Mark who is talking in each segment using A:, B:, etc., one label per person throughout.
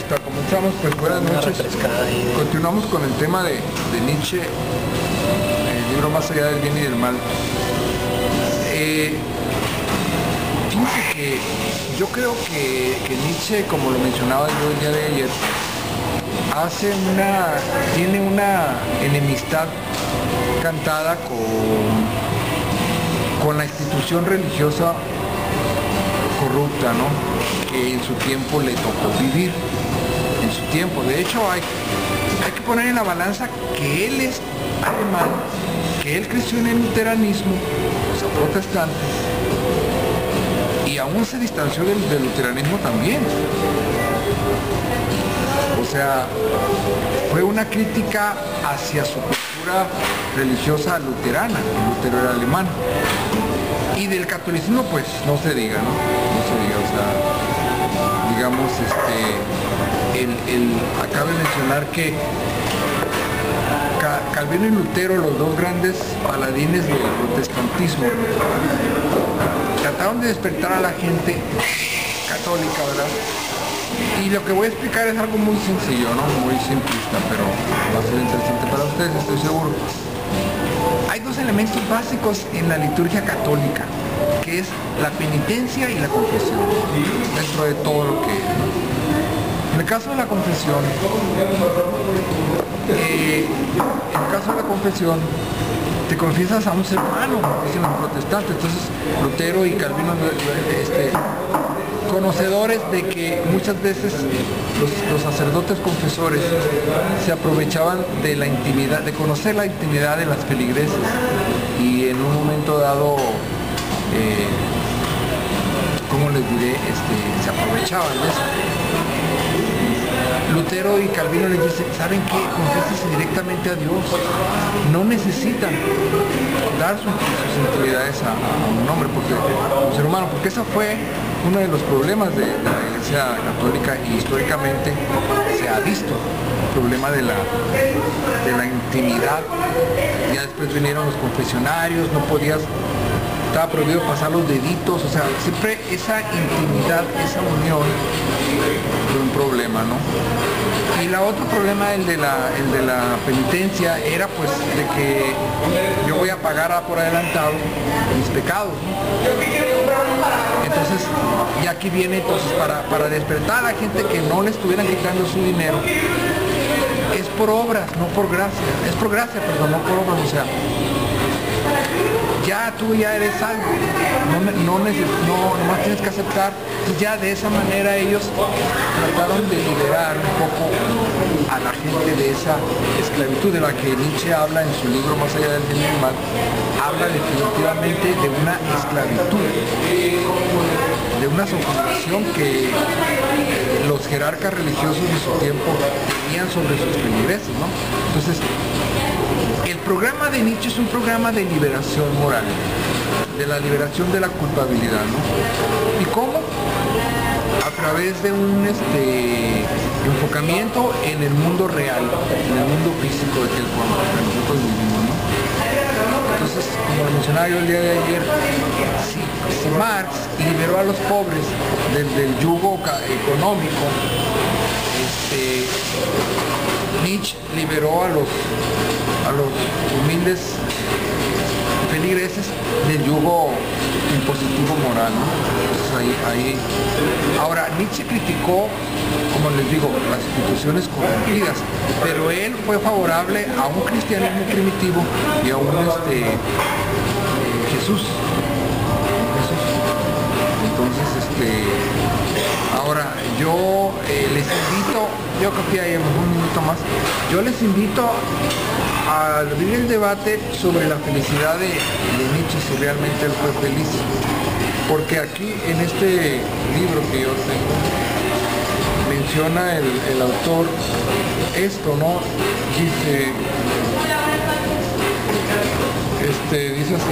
A: Perfecto, comenzamos. Pues buenas noches. Continuamos con el tema de Nietzsche, el libro Más allá del bien y del mal. Fíjense que yo creo que Nietzsche, como lo mencionaba yo el día de ayer, tiene una enemistad cantada con la institución religiosa corrupta, ¿no? Que en su tiempo le tocó vivir, en su tiempo. De hecho, hay que poner en la balanza que él es alemán, que él creció en el luteranismo, o sea, protestante, y aún se distanció del luteranismo también. O sea, fue una crítica hacia su cultura religiosa luterana, el Lutero era alemán. Y del catolicismo, pues, no se diga, ¿no? No se diga, o sea, digamos, acaba de mencionar que Calvino y Lutero, los dos grandes paladines del protestantismo, trataron de despertar a la gente católica, ¿verdad? Y lo que voy a explicar es algo muy sencillo, ¿no? Muy simplista, pero va a ser interesante para ustedes, estoy seguro. Hay dos elementos básicos en la liturgia católica, que es la penitencia y la confesión, dentro de todo lo que es, ¿no? En el caso de la confesión, te confiesas a un ser humano, dicen los protestantes. Entonces Lutero y Calvino, conocedores de que muchas veces los sacerdotes confesores se aprovechaban de la intimidad, de conocer la intimidad de las feligreses, y en un momento dado, ¿cómo les diré? Se aprovechaban de eso. Lutero y Calvino les dicen, ¿saben qué? Confiésense directamente a Dios. No necesitan dar sus intimidades a un hombre, a un ser humano, porque eso fue uno de los problemas de la Iglesia Católica, y históricamente se ha visto el problema de la intimidad. Ya después vinieron los confesionarios, estaba prohibido pasar los deditos, o sea, siempre esa intimidad, esa unión fue un problema, ¿no? Y el otro problema, el de la penitencia, era pues de que yo voy a pagar por adelantado mis pecados, ¿no? Entonces, y aquí viene entonces para despertar a la gente que no le estuvieran quitando su dinero. Es por obras, no por gracia. Es por gracia, perdón, no por obras, o sea, ya tú ya eres salvo, no más tienes que aceptar. Y ya de esa manera ellos trataron de liberar un poco a la gente de esa esclavitud de la que Nietzsche habla en su libro Más allá del bien y del mal. Habla definitivamente de una esclavitud, de una subjugación que los jerarcas religiosos de su tiempo tenían sobre sus feligreses, ¿no? Entonces, el programa de Nietzsche es un programa de liberación moral, de la liberación de la culpabilidad, ¿no? ¿Y cómo? A través de un enfocamiento en el mundo real, en el mundo físico de que nosotros vivimos, ¿no? Entonces, como lo mencionaba yo el día de ayer, si Marx liberó a los pobres del yugo económico, Nietzsche liberó a los humildes feligreses del yugo impositivo moral, ¿no? Entonces ahí. Ahora, Nietzsche criticó, como les digo, las instituciones corrompidas, pero él fue favorable a un cristianismo primitivo y a un Jesús. Entonces, ahora yo les invito, yo creo que hay un minuto más, yo les invito a abrir el debate sobre la felicidad de Nietzsche, si realmente él fue feliz, porque aquí en este libro que yo tengo menciona el autor esto, ¿no? Dice así: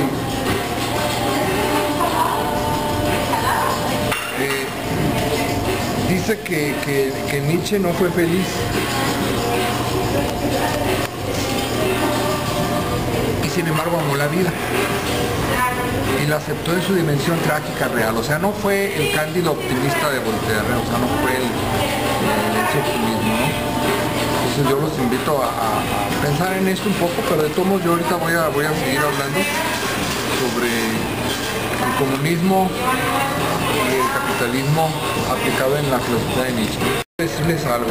A: dice que Nietzsche no fue feliz, y sin sin embargo amó la vida y la aceptó en su dimensión trágica real. O sea, no fue el cándido optimista de Voltaire, o sea, no fue ese optimismo, ¿no? Entonces yo los invito a pensar en esto un poco, pero de todos modos yo ahorita voy a seguir hablando sobre el comunismo y el capitalismo aplicado en la filosofía de Nietzsche. Decirles algo.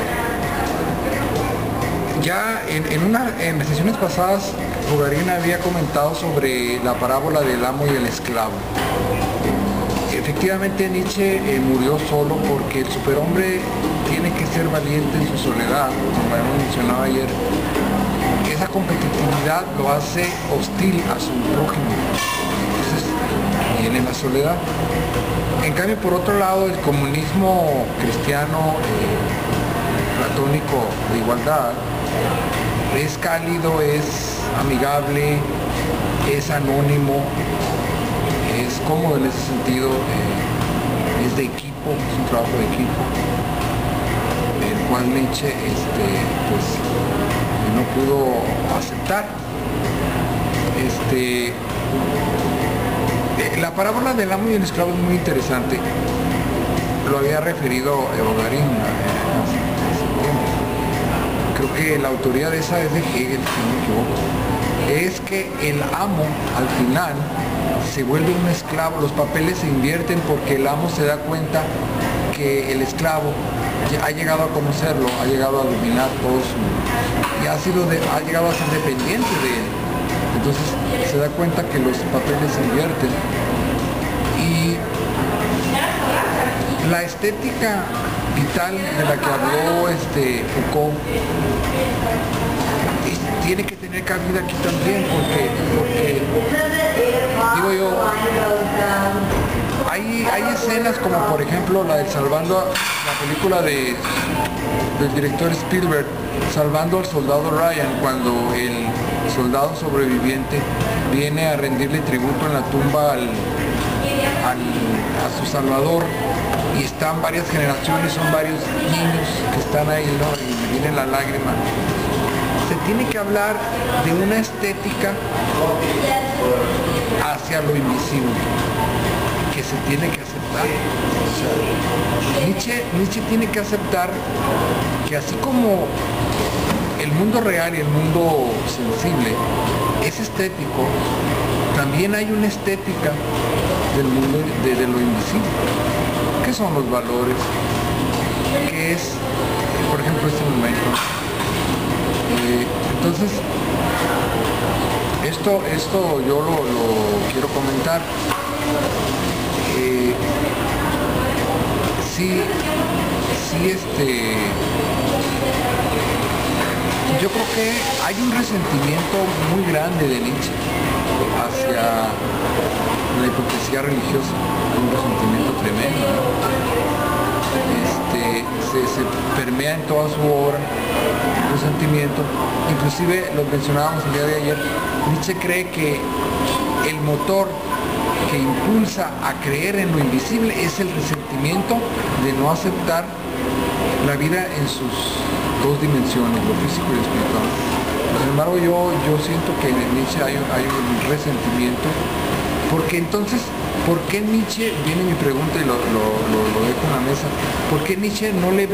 A: Ya en sesiones pasadas, Bogarín había comentado sobre la parábola del amo y el esclavo. Efectivamente Nietzsche murió solo porque el superhombre tiene que ser valiente en su soledad, como hemos mencionado ayer. Esa competitividad lo hace hostil a su prójimo. Entonces, viene la soledad. En cambio, por otro lado, el comunismo cristiano platónico de igualdad es cálido, es amigable, es anónimo, es cómodo en ese sentido, es de equipo, es un trabajo de equipo, el cual Nietzsche pues no pudo aceptar. La parábola del amo y el esclavo es muy interesante, lo había referido Bogarín hace tiempo. Creo que la autoría de esa es de Hegel, si no me equivoco. Es que el amo al final se vuelve un esclavo, los papeles se invierten porque el amo se da cuenta que el esclavo ha llegado a conocerlo, ha llegado a dominar todo y ha llegado a ser dependiente de él. Entonces se da cuenta que los papeles se invierten y la estética vital de la que habló Foucault tiene que tener cabida aquí también porque digo yo, hay escenas como por ejemplo la de la película del director Spielberg, Salvando al soldado Ryan, cuando el soldado sobreviviente viene a rendirle tributo en la tumba a su salvador, y están varias generaciones, son varios niños que están ahí, ¿no? Y viene la lágrima. Se tiene que hablar de una estética hacia lo invisible que se tiene que aceptar. O sea, Nietzsche tiene que aceptar que así como el mundo real y el mundo sensible es estético, también hay una estética del mundo de lo invisible. ¿Qué son los valores? ¿Qué es, por ejemplo, este momento? Entonces, esto yo lo quiero comentar. Yo creo que hay un resentimiento muy grande de Nietzsche hacia la hipocresía religiosa, hay un resentimiento tremendo, ¿no? Se permea en toda su obra el resentimiento. Inclusive lo mencionábamos el día de ayer, Nietzsche cree que el motor que impulsa a creer en lo invisible es el resentimiento de no aceptar la vida en sus dos dimensiones, lo físico y lo espiritual. Sin embargo, yo siento que en Nietzsche hay un resentimiento, porque entonces, ¿por qué Nietzsche, viene mi pregunta y lo dejo en la mesa, ¿por qué Nietzsche no le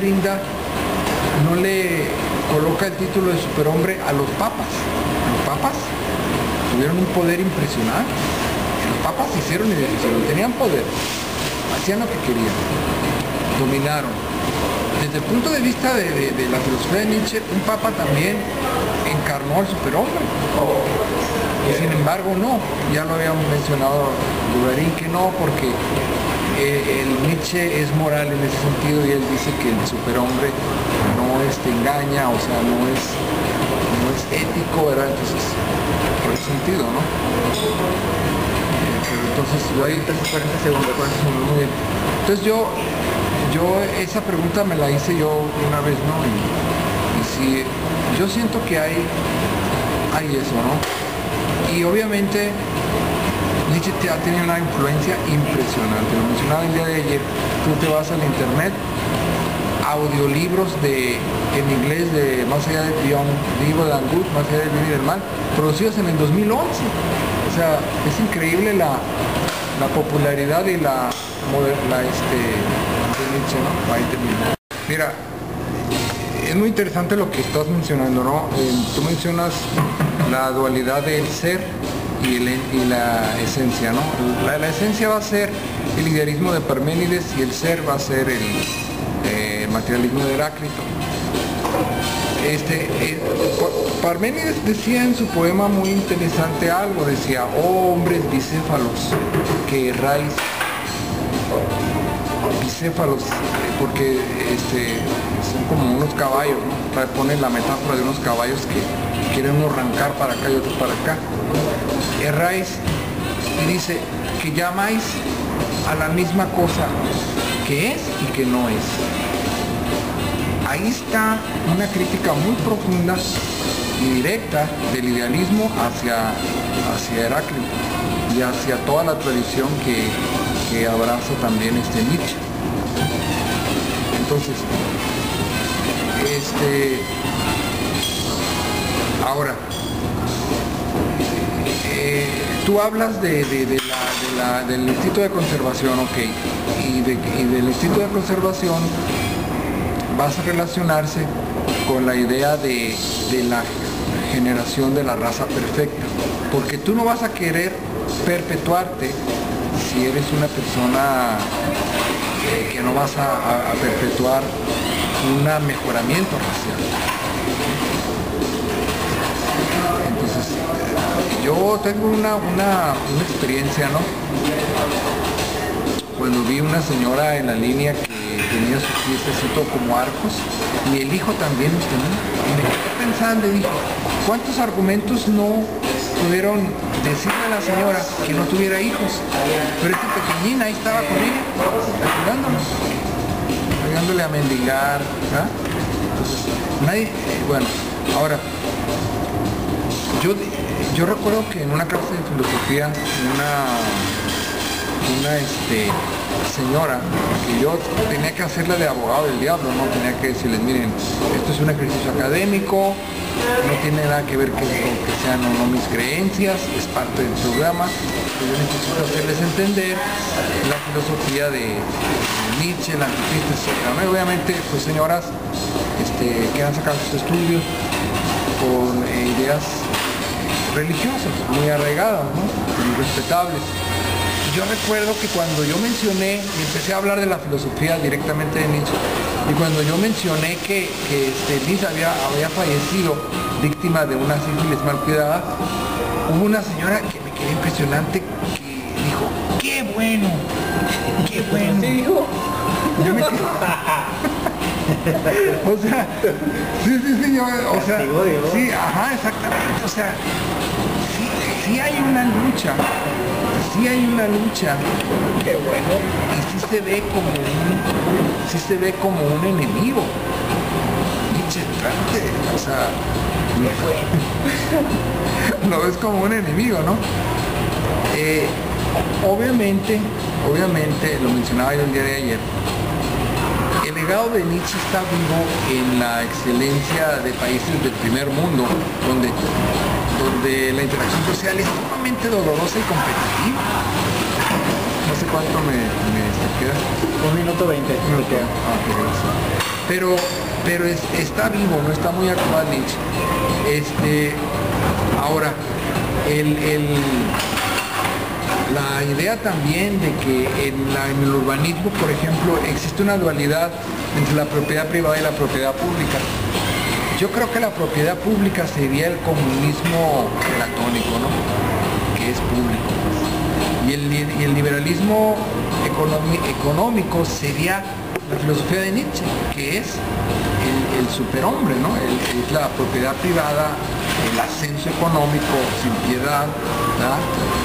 A: coloca el título de superhombre a los papas? Los papas tuvieron un poder impresionante. Los papas hicieron y deshicieron, tenían poder, hacían lo que querían, dominaron. Desde el punto de vista de la filosofía de Nietzsche, un papa también encarnó al superhombre. Y sin embargo no, ya lo habíamos mencionado Bogarín que no, porque el Nietzsche es moral en ese sentido y él dice que el superhombre no engaña, o sea, no es ético, ¿verdad? Entonces, por ese sentido, ¿no? Pero entonces yo ahí 40 segundos, muy bien. Entonces yo esa pregunta me la hice yo una vez, ¿no? Y si yo siento que hay eso, ¿no? Y obviamente Nietzsche ha tenido una influencia impresionante. Lo mencionaba el día de ayer, tú te vas al internet, audiolibros en inglés de Más allá del libro de Angus, Más allá del bien y del mal, producidos en el 2011. O sea, es increíble la popularidad y la de Nietzsche, ¿no? Ahí termino. Mira, es muy interesante lo que estás mencionando, ¿no? Tú mencionas la dualidad del ser y la esencia, ¿no? La esencia va a ser el idealismo de Parménides y el ser va a ser el materialismo de Heráclito. Parménides decía en su poema muy interesante algo, decía: oh hombres bicéfalos, que erráis, bicéfalos, porque son como unos caballos, ¿no? Pone la metáfora de unos caballos que quieren uno arrancar para acá y otros para acá. Erráis, y dice que llamáis a la misma cosa que es y que no es. Ahí está una crítica muy profunda y directa del idealismo hacia Heráclito y hacia toda la tradición que abraza también Nietzsche. Entonces, ahora, tú hablas del Instituto de Conservación, ok, y del Instituto de Conservación vas a relacionarse con la idea de la generación de la raza perfecta, porque tú no vas a querer perpetuarte si eres una persona que no vas a perpetuar un mejoramiento racial. Entonces, yo tengo una experiencia, ¿no? Cuando vi una señora en la línea que tenía sus pies así todo como arcos, y el hijo también los tenía, y me quedé pensando y dije, ¿cuántos argumentos no pudieron decirle a la señora que no tuviera hijos? Pero esta pequeñina ahí estaba con ella, ayudándole a mendigar, ¿verdad? Entonces, nadie, bueno, ahora, yo recuerdo que en una clase de filosofía, una señora, que yo tenía que hacerle de abogado del diablo, ¿no? Tenía que decirles, miren, esto es un ejercicio académico, no tiene nada que ver con que sean o no mis creencias, es parte del programa, yo necesito hacerles entender la filosofía de Nietzsche, la antítesis, etc. Obviamente, pues señoras que han sacado sus estudios con ideas religiosas, muy arraigadas, ¿no? Muy respetables. Yo recuerdo que cuando yo mencioné, y empecé a hablar de la filosofía directamente de Nietzsche, y cuando yo mencioné que Nietzsche había fallecido víctima de una sífilis mal cuidada, hubo una señora que me quedó impresionante, que dijo, ¡qué bueno! ¡Qué bueno! ¿Sí dijo? Yo me quedé... O sea, sí, o sea, sí, ajá, exactamente, o sea, sí hay una lucha. Sí hay una lucha, qué bueno, y sí se ve como un enemigo. Nietzsche, o sea, lo ves como un enemigo, ¿no? Obviamente, lo mencionaba yo el día de ayer, el legado de Nietzsche está vivo en la excelencia de países del primer mundo, donde la interacción social es sumamente dolorosa y competitiva. No sé cuánto me queda.
B: 1 minuto 20.
A: Pero está vivo, no está muy actual Nietzsche. Ahora, la idea también de que en el urbanismo, por ejemplo, existe una dualidad entre la propiedad privada y la propiedad pública. Yo creo que la propiedad pública sería el comunismo platónico, ¿no? Que es público. Y el liberalismo económico sería la filosofía de Nietzsche, que es el superhombre, ¿no? Es la propiedad privada, el ascenso económico sin piedad, ¿verdad?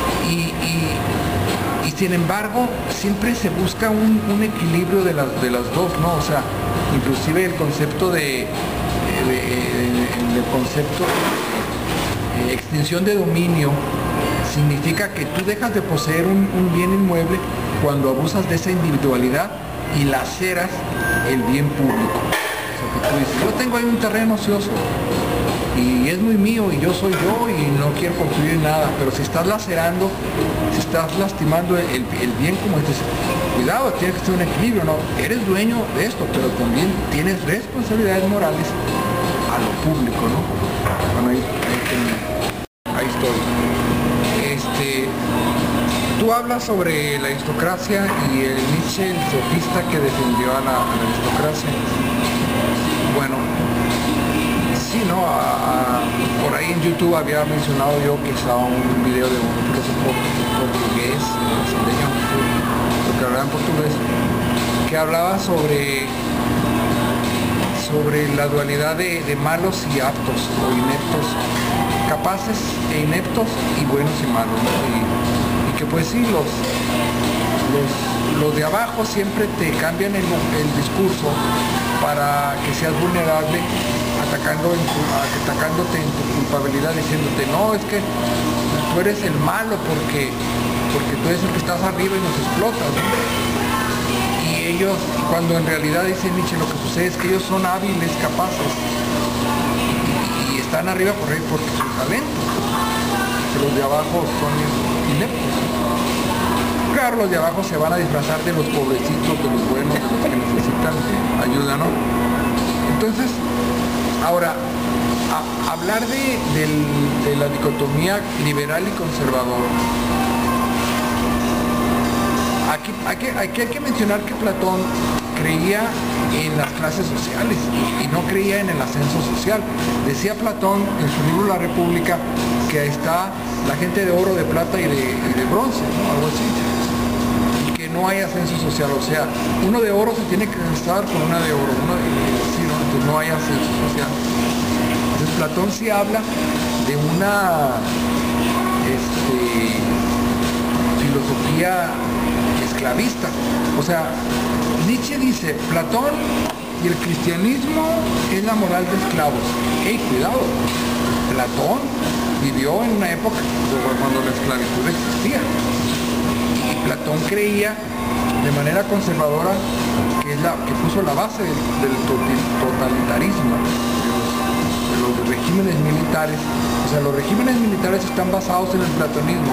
A: Y sin embargo, siempre se busca un equilibrio de las dos, ¿no? O sea, inclusive el concepto de extinción de dominio significa que tú dejas de poseer un bien inmueble cuando abusas de esa individualidad y laceras el bien público. O sea, que tú dices, yo tengo ahí un terreno ocioso y es muy mío y yo soy yo y no quiero construir nada, pero si estás lacerando, si estás lastimando el bien como este, cuidado, tiene que ser un equilibrio, ¿no? Eres dueño de esto, pero también tienes responsabilidades morales a lo público, ¿no? Bueno, ahí estoy. Tú hablas sobre la aristocracia y el Nietzsche, el sofista que defendió a la aristocracia. Bueno, sí, ¿no? Por ahí en YouTube había mencionado yo que estaba un video de un filósofo portugués, brasileño, porque hablaba en portugués, que hablaba sobre la dualidad de malos y aptos o ineptos, capaces e ineptos y buenos y malos, ¿no? Y que pues sí, los de abajo siempre te cambian el discurso para que seas vulnerable, atacándote en tu culpabilidad, diciéndote, no, es que tú eres el malo porque tú eres el que estás arriba y nos explotas, ¿no? Y ellos, cuando en realidad, dice Nietzsche, lo que sucede es que ellos son hábiles, capaces y están arriba por su talento, que los de abajo son ineptos. Claro, los de abajo se van a disfrazar de los pobrecitos, de los buenos, de los que necesitan ayuda, ¿no? Entonces, ahora, hablar de la dicotomía liberal y conservador, aquí hay que mencionar que Platón creía en las clases sociales y no creía en el ascenso social. Decía Platón en su libro La República que ahí está la gente de oro, de plata y de bronce, ¿no? Algo así. Y que no hay ascenso social, o sea, uno de oro se tiene que casar con una de oro, sí, ¿no? Entonces no hay ascenso social. Entonces Platón sí habla de una filosofía esclavista. O sea, Nietzsche dice, Platón y el cristianismo es la moral de esclavos. ¡Ey, cuidado! Platón vivió en una época cuando la esclavitud existía. Y Platón creía de manera conservadora que puso la base del totalitarismo, de los regímenes militares. O sea, los regímenes militares están basados en el platonismo.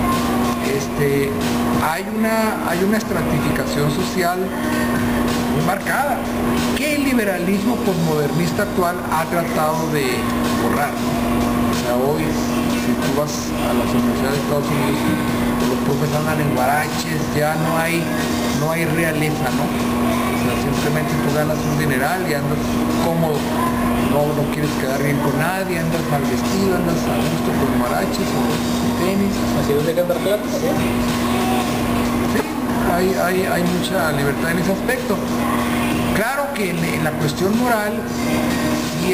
A: Hay una estratificación social muy marcada que el liberalismo posmodernista actual ha tratado de borrar, ¿no? O sea, hoy si tú vas a las universidades de Estados Unidos, los profes andan en guaraches, ya no hay realeza, ¿no? O sea, simplemente tú ganas un dineral y andas cómodo, no quieres quedar bien con nadie, andas mal vestido, andas a gusto con guaraches o con tenis.
B: ¿Así es de que andar peor?
A: Sí, hay mucha libertad en ese aspecto. Claro que en la cuestión moral sí,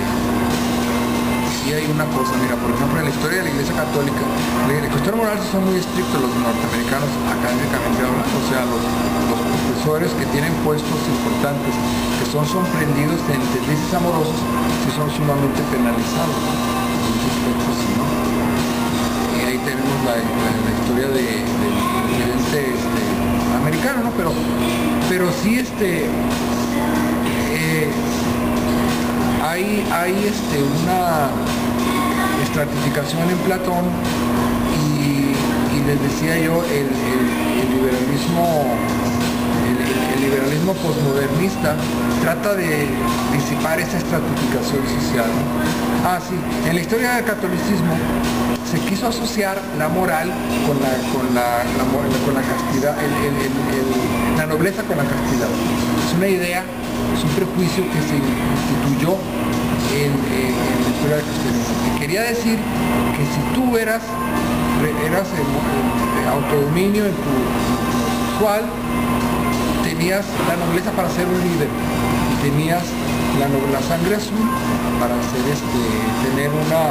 A: sí hay una cosa, mira, por ejemplo, en la historia de la Iglesia Católica, en la cuestión moral son muy estrictos los norteamericanos, académicamente hablando, o sea, los profesores que tienen puestos importantes, que son sorprendidos en deslices amorosos, sí son sumamente penalizados, ¿no? En ese aspecto, sí, ¿no? Y ahí tenemos la historia del presidente americano, ¿no? Pero sí, hay una estratificación en Platón y les decía yo, el liberalismo posmodernista trata de disipar esa estratificación social, ¿no? Sí, en la historia del catolicismo se quiso asociar la moral con la castidad, la nobleza con la castidad. Es una idea, es un prejuicio que se instituyó en la historia del cristianismo, que quería decir que si tú eras autodominio en tu sexual, tenías la nobleza para ser un líder y tenías la sangre azul para tener una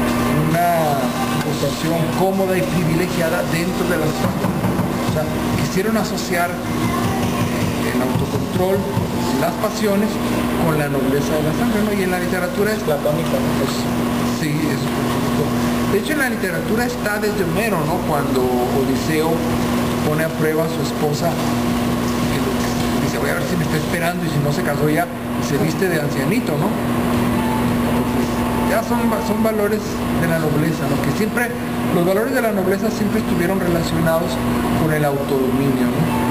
A: posición cómoda y privilegiada dentro de la sociedad. O sea, quisieron asociar el autocontrol, las pasiones con la nobleza de la sangre, ¿no? Y en la literatura es
B: platónica, ¿no?
A: Sí, es de hecho en la literatura está desde Homero, ¿no? Cuando Odiseo pone a prueba a su esposa, que dice, dice, voy a ver si me está esperando, y si no se casó ya, se viste de ancianito, ¿no? Entonces, ya son valores de la nobleza, ¿no? Que siempre, los valores de la nobleza siempre estuvieron relacionados con el autodominio, ¿no?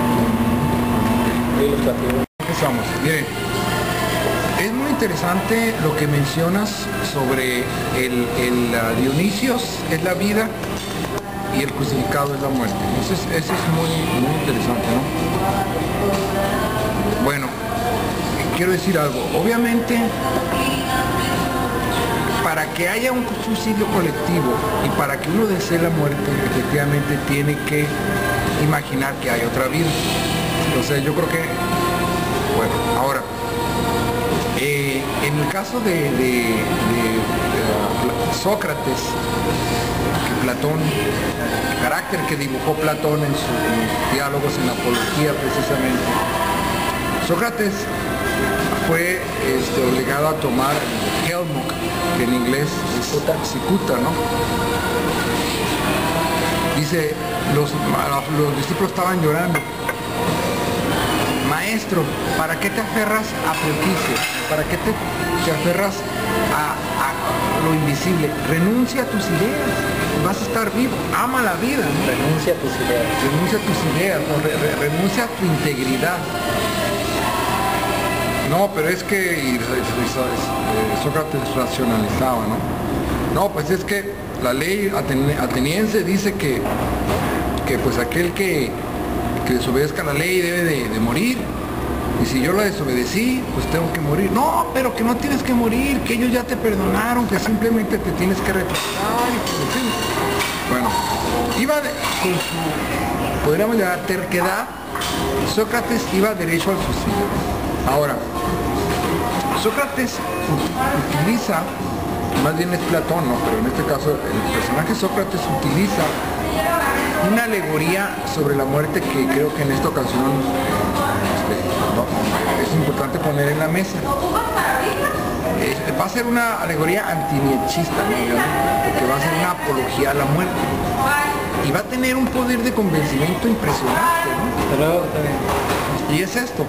A: Empezamos. Miren, es muy interesante lo que mencionas sobre el Dionisios es la vida y el crucificado es la muerte. Eso es muy interesante, ¿no? Bueno, quiero decir algo. Obviamente, para que haya un suicidio colectivo y para que uno desee la muerte, efectivamente tiene que imaginar que hay otra vida. O sea, yo creo que, bueno, ahora, en el caso de Sócrates, que Platón, el carácter que dibujó Platón en sus diálogos en Apología precisamente, Sócrates fue obligado a tomar Helmuk, que en inglés es cicuta, ¿no? Dice, los discípulos estaban llorando. Maestro, ¿para qué te aferras a Proquicio? ¿Para qué te aferras a lo invisible? Renuncia a tus ideas, vas a estar vivo, ama la vida, ¿no?
B: Renuncia a tus ideas.
A: Renuncia a tus ideas, ¿no? Renuncia a tu integridad. No, pero es que Sócrates racionalizaba, ¿no? No, pues es que la ley ateniense dice que pues aquel que desobedezca la ley debe de morir, y si yo la desobedecí, pues tengo que morir. No, pero que no tienes que morir, que ellos ya te perdonaron, que simplemente te tienes que retractar, y que, bueno, iba con su, podríamos llamar, terquedad. Sócrates iba derecho al suicidio. Ahora, Sócrates utiliza, más bien es Platón, ¿no? Pero en este caso el personaje Sócrates utiliza una alegoría sobre la muerte que creo que en esta ocasión es importante poner en la mesa. Va a ser una alegoría antinietzschista, ¿no? Porque va a ser una apología a la muerte. Y va a tener un poder de convencimiento impresionante, ¿no? Y es esto.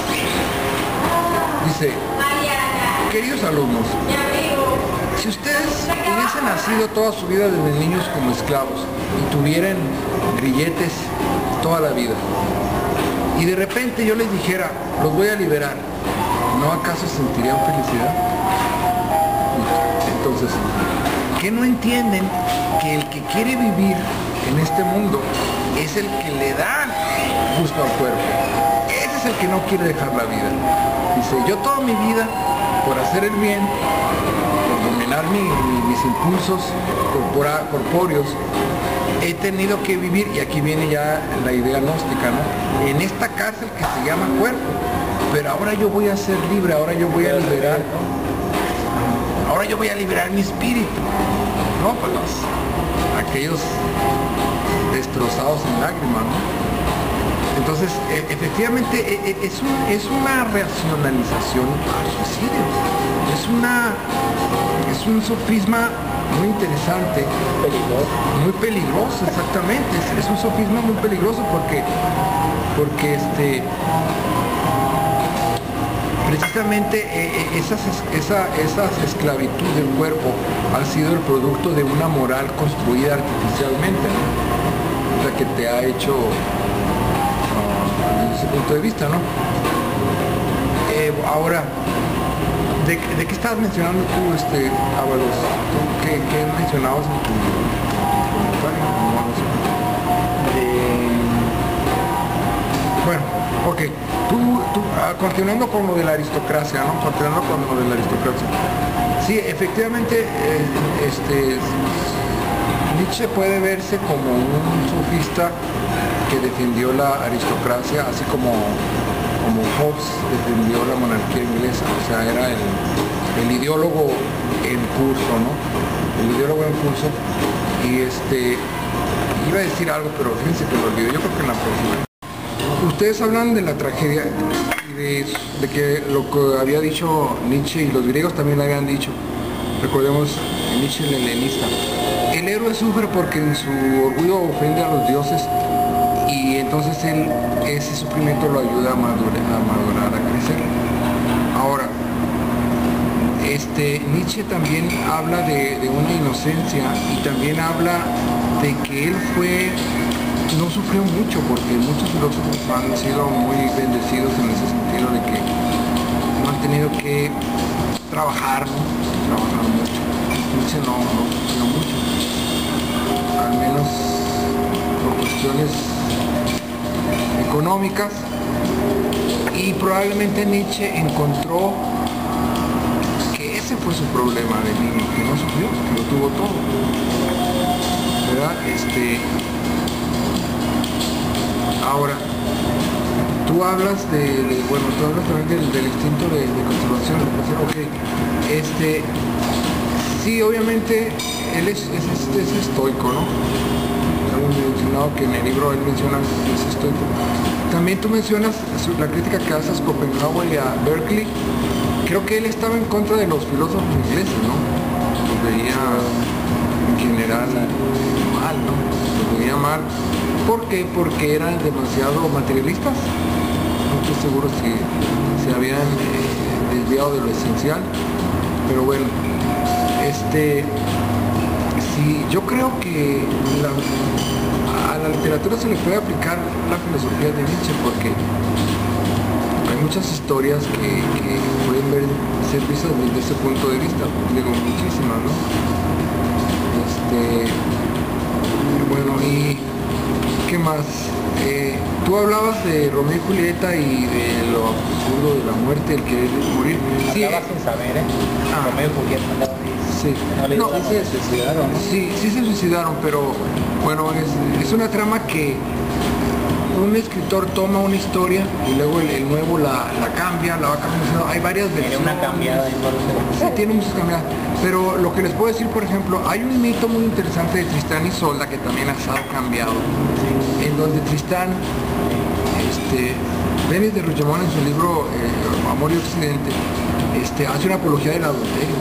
A: Dice, queridos alumnos, si ustedes hubiesen nacido toda su vida desde niños como esclavos y tuvieran grilletes toda la vida, y de repente yo les dijera, los voy a liberar, ¿no acaso sentirían felicidad? Entonces, ¿qué no entienden? Que el que quiere vivir en este mundo es el que le da gusto al cuerpo. Ese es el que no quiere dejar la vida. Dice, yo toda mi vida, por hacer el bien, por dominar mis impulsos corpóreos, he tenido que vivir, y aquí viene ya la idea gnóstica, ¿no? En esta cárcel que se llama cuerpo. Pero ahora yo voy a ser libre, ahora yo voy a liberar, ahora yo voy a liberar mi espíritu, ¿no? Pues aquellos destrozados en lágrimas, ¿no? Entonces, efectivamente, es una racionalización al suicidio. Es un sofisma muy interesante.
B: Peligroso.
A: Muy peligroso, exactamente. Es un sofisma muy peligroso porque precisamente esa esclavitud del cuerpo ha sido el producto de una moral construida artificialmente, ¿no? O sea, que te ha hecho, desde ese punto de vista, ¿no? Ahora, ¿de qué estabas mencionando tú, Ábalos? ¿Qué mencionabas en tu comentario? Bueno, ok. Tú continuando con lo de la aristocracia, ¿no? Continuando con lo de la aristocracia. Sí, efectivamente, Nietzsche puede verse como un sofista que defendió la aristocracia, así como Hobbes defendió la monarquía inglesa. O sea, era el ideólogo en curso, ¿no? El ideólogo en curso. Y iba a decir algo, pero fíjense que lo olvidé. Yo creo que en la próxima. Ustedes hablan de la tragedia y de que lo que había dicho Nietzsche, y los griegos también lo habían dicho. Recordemos Nietzsche, el helenista. El héroe sufre porque en su orgullo ofende a los dioses y entonces ese sufrimiento lo ayuda a madurar, a crecer. Ahora, Nietzsche también habla de una inocencia y también habla de que él no sufrió mucho, porque muchos filósofos han sido muy bendecidos en ese sentido de que no han tenido que trabajar mucho. Nietzsche no sufrió mucho, al menos por cuestiones económicas, y probablemente Nietzsche encontró que ese fue su problema de niño, que no sufrió, que lo tuvo todo, ¿verdad? Ahora, tú hablas también del instinto de conservación, ok, sí, obviamente él es estoico, ¿no? Hemos mencionado que en el libro él menciona que es estoico. También tú mencionas la crítica que haces a Schopenhauer y a Berkeley. Creo que él estaba en contra de los filósofos ingleses, ¿no? Los veía en general mal, ¿no? Los veía mal. ¿Por qué? Porque eran demasiado materialistas. No estoy seguro si se habían desviado de lo esencial, pero bueno, sí, yo creo que a la literatura se le puede aplicar la filosofía de Nietzsche, porque hay muchas historias que pueden ser vistas desde ese punto de vista, digo, muchísimas, ¿no? Bueno, y ¿qué más? Tú hablabas de Romeo y Julieta y de lo absurdo de la muerte, el querer morir. Sí,
B: sin saber, Romeo y Julieta.
A: Sí.
B: No, sí se suicidaron.
A: Sí se suicidaron, pero bueno, es una trama que un escritor toma una historia y luego el nuevo la cambia, la va cambiando. Hay varias versiones.
B: Tiene una cambiada.
A: Sí, tiene muchas cambiadas. Pero lo que les puedo decir, por ejemplo, hay un mito muy interesante de Tristán y Isolda que también ha estado cambiado. Sí. En donde Tristán, Denis de Rougemont en su libro Amor y Occidente, hace una apología del adulterio.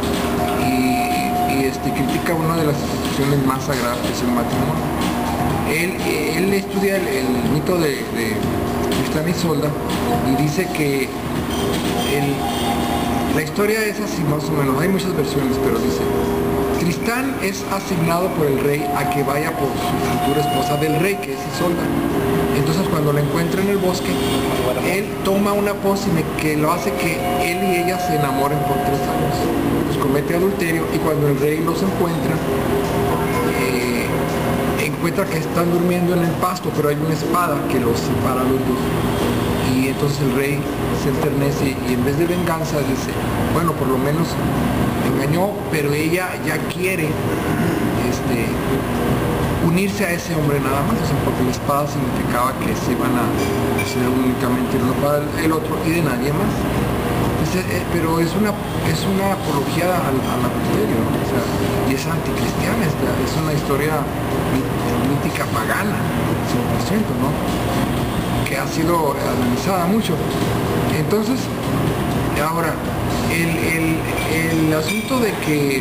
A: Y critica una de las instituciones más sagradas, que es el matrimonio. Él estudia el mito de Tristán y Isolda y dice que la historia es así más o menos, hay muchas versiones, pero dice: Tristán es asignado por el rey a que vaya por su futura esposa del rey, que es Isolda. Entonces cuando la encuentra en el bosque, él toma una pócime que lo hace que él y ella se enamoren por 3 años. Pues comete adulterio, y cuando el rey los encuentra que están durmiendo en el pasto, pero hay una espada que los separa a los dos. Y entonces el rey se enternece y en vez de venganza dice: bueno, por lo menos me engañó, pero ella ya quiere unirse a ese hombre nada más, porque la espada significaba que se iban a ser únicamente uno para el otro y de nadie más. Pero es una apología al adulterio, ¿no? O sea, y es anticristiana, es una historia mítica pagana, 100%, ¿no? Que ha sido analizada mucho. Entonces, ahora, el asunto de que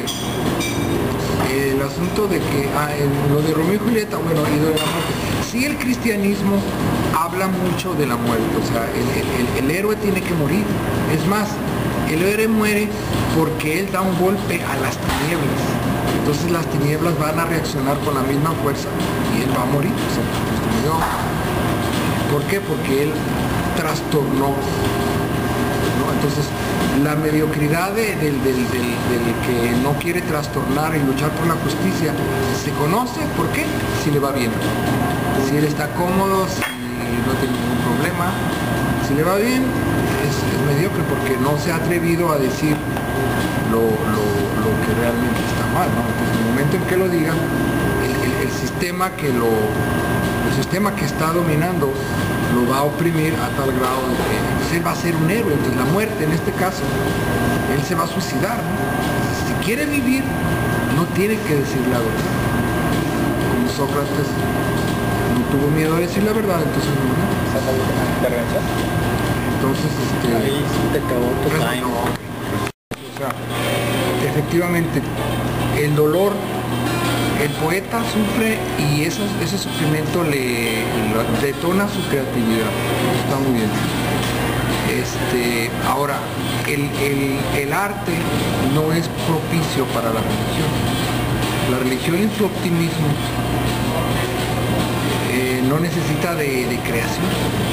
A: lo de Romeo y Julieta, bueno, y de la muerte, sí, el cristianismo habla mucho de la muerte, o sea, el héroe tiene que morir. Es más, el héroe muere porque él da un golpe a las tinieblas, entonces las tinieblas van a reaccionar con la misma fuerza y él va a morir. O sea, ¿por qué? Porque él trastornó, ¿no? Entonces, la mediocridad del que no quiere trastornar y luchar por la justicia se conoce. ¿Por qué? Si le va bien. Si él está cómodo, si no tiene ningún problema, si le va bien, es mediocre porque no se ha atrevido a decir lo que realmente está mal, ¿no? Entonces, en el momento en que lo diga, el sistema que está dominando lo va a oprimir a tal grado de que entonces él va a ser un héroe. Entonces la muerte, en este caso, él se va a suicidar, ¿no? Si quiere vivir, no tiene que decir la verdad. Como Sócrates no tuvo miedo a decir la verdad, entonces no. Entonces,
B: ahí te acabó tu time.
A: O sea, efectivamente, el dolor el poeta sufre y ese sufrimiento le detona su creatividad. Está muy bien. Ahora, el arte no es propicio para la religión. La religión en su optimismo no necesita de creación.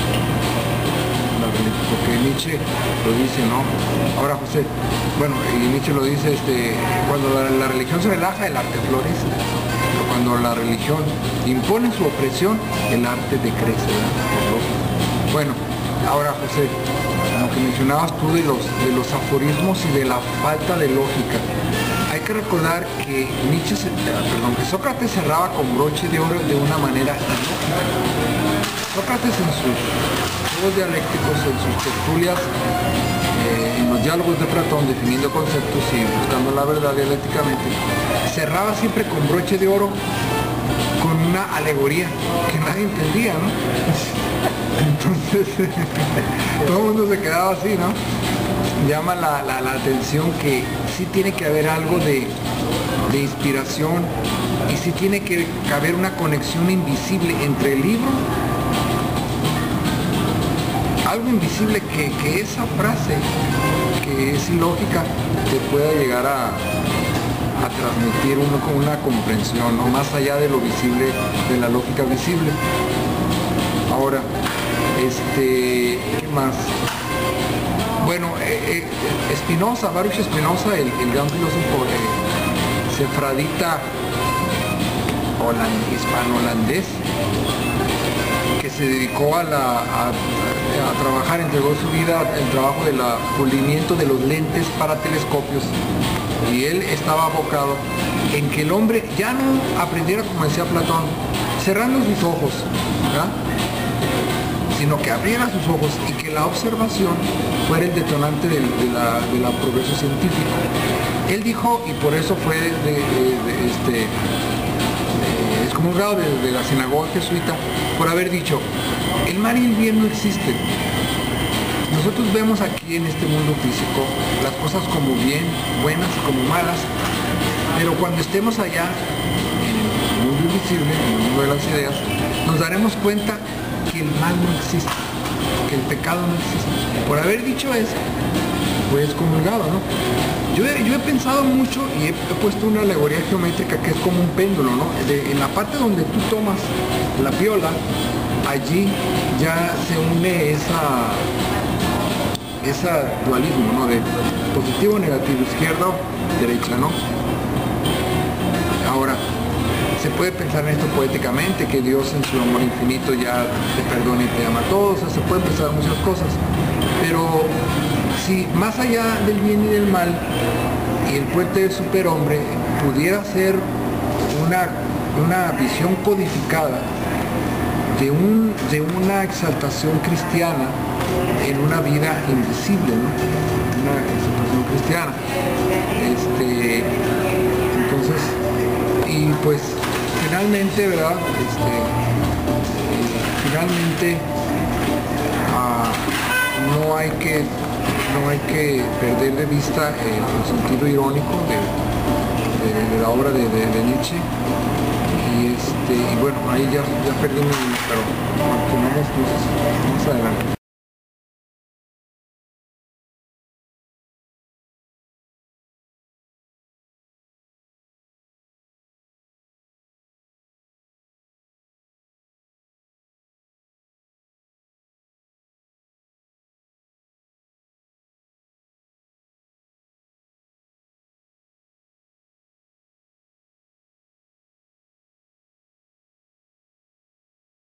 A: Porque Nietzsche lo dice, ¿no? Ahora José, bueno, y Nietzsche lo dice, cuando la religión se relaja, el arte florece. Pero cuando la religión impone su opresión, el arte decrece, ¿verdad? Bueno, ahora José, lo que mencionabas tú de los aforismos y de la falta de lógica. Hay que recordar que que Sócrates cerraba con broche de oro de una manera ilógica. Sócrates en sus juegos dialécticos, en sus tertulias, en los diálogos de Platón, definiendo conceptos y buscando la verdad dialécticamente, cerraba siempre con broche de oro, con una alegoría que nadie entendía, ¿no? Entonces, todo el mundo se quedaba así, ¿no? Llama la atención que sí tiene que haber algo de inspiración y sí tiene que haber una conexión invisible entre el libro, algo invisible que esa frase, que es ilógica, te pueda llegar a transmitir uno con una comprensión, ¿no? Más allá de lo visible, de la lógica visible. Ahora, ¿qué más? Bueno, Spinoza, Baruch Spinoza, el gran filósofo sefradita hispano-holandés, que se dedicó a trabajar, entregó su vida al trabajo del pulimiento de los lentes para telescopios, y él estaba abocado en que el hombre ya no aprendiera, como decía Platón, cerrando sus ojos, ¿verdad?, sino que abriera sus ojos y que la observación fuera el detonante del progreso científico. Él dijo, y por eso fue excomulgado de la sinagoga jesuita, por haber dicho, el mal y el bien no existen. Nosotros vemos aquí en este mundo físico las cosas como bien, buenas, como malas, pero cuando estemos allá, en el mundo invisible, en el mundo de las ideas, nos daremos cuenta que el mal no existe, que el pecado no existe. Por haber dicho eso, fue excomulgado, ¿no? Yo he pensado mucho y he puesto una alegoría geométrica que es como un péndulo, ¿no? En la parte donde tú tomas la piola, allí ya se une esa dualismo, ¿no? De positivo, negativo, izquierda, derecha, ¿no? Ahora, se puede pensar en esto poéticamente, que Dios en su amor infinito ya te perdona y te ama a todos, o sea, se pueden pensar muchas cosas, pero si más allá del bien y del mal, y el puente del superhombre pudiera ser una visión codificada de una exaltación cristiana en una vida invisible, ¿no? Una exaltación cristiana. Entonces, y pues finalmente, ¿verdad? Finalmente no hay que perder de vista el sentido irónico de la obra de Nietzsche, y bueno, ahí ya perdimos, pero continuamos más adelante.